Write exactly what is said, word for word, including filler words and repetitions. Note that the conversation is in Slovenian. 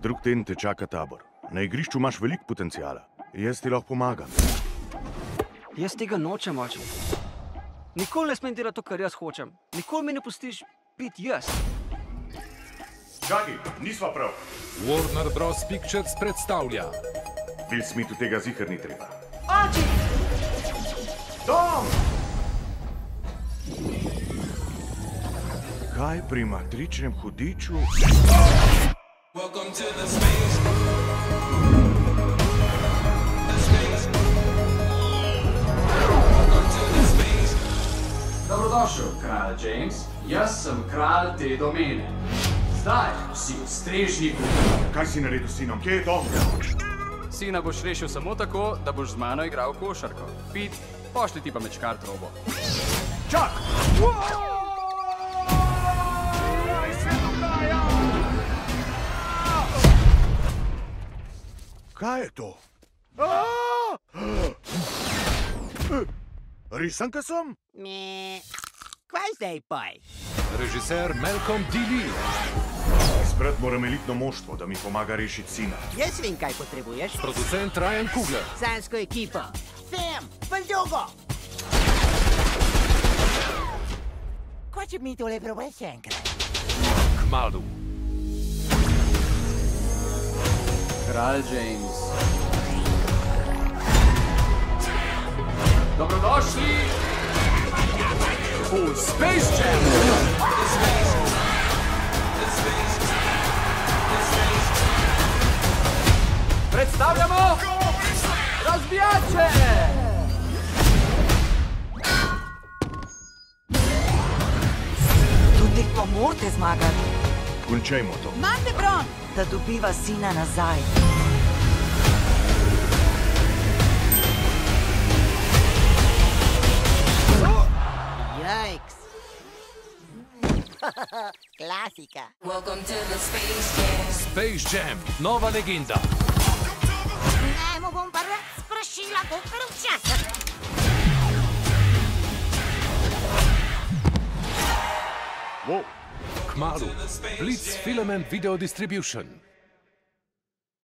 Drug teden te čaka tabor. Na igrišču imaš veliko potencijala. Jaz ti lahko pomagam. Jaz tega nočem, oče. Nikoli ne smem delati to, kar jaz hočem. Nikoli mi ne pustiš biti jaz. Čakaj, nisva prav. Warner Bros. Pictures predstavlja. Will Smithu tega ziher ni treba. Oči! Tom! Kaj pri matričnem hudiču? Welcome to the space. The space. Welcome to the space. Dobrodošel, kralj James. Jaz sem kralj te domene. Zdaj si v strežniku. Kaj si naredil s sinom? Kje je Tom? Sina boš rešil samo tako, da boš z mano igral košarko. Pit, pošli ti pa mečkar trobo. Čak! Kaj je to? Risanka sem? Me... Kaj zdaj poj? Režiser Malcolm D. Lee. Izbrat moram elitno moštvo, da mi pomaga rešiti sina. Jaz vem, kaj potrebuješ. Producent Ryan Coogler. Sansko ekipo. Sam, Faldogo! Ko če mi tole probaj še enkrat? Kmalu. Kralj James. Dobrodošli v Space Jam! Predstavljamo razbijače! Tudi pa morate zmagati, Končajmo to. Mate Bron, da dobiva sina nazaj. Jajks. Klasika. Welcome to the space jam. Space Jam, nova legenda. Ne mu bom pa rad sprašila, kakor včasih. Wow. Kmalu. Blitz Film and Video Distribution.